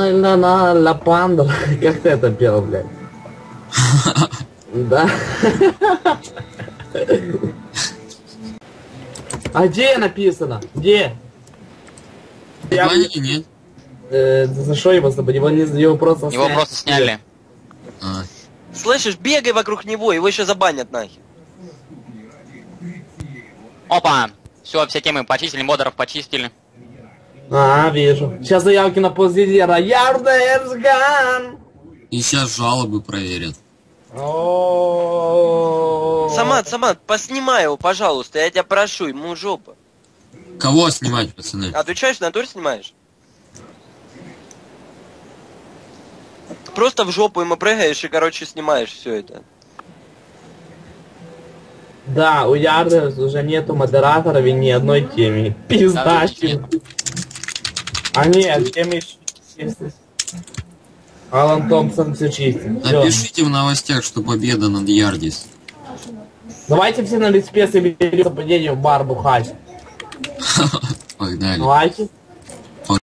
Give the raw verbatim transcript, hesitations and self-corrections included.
на на ла панда. Как ты это пел, блядь? Да. А где написано? Где? Я... нет. Э, за что его забыть? Его, не, его просто Его сняли. просто сняли. А. Слышишь, бегай вокруг него, его еще забанят нахер. Опа! Все, все темы почистили, модеров почистили. А, вижу. Сейчас заявки на пост лидера. Ярдерсган! И сейчас жалобы проверят. Самат, Самат, поснимай его, пожалуйста, я тебя прошу, ему жопа. Кого снимать, пацаны? Отвечаешь, в натуре снимаешь? Просто в жопу ему прыгаешь и, короче, снимаешь все это. Да, у Ярдерс уже нету модераторов и ни одной темы. Пиздащик. А нет, темы еще есть. Алан Томпсон все чистит. Всё. Напишите в новостях, что победа над Ярдис. Давайте все на лицпе соберем по падению в бар бухать. Погнали. Давайте.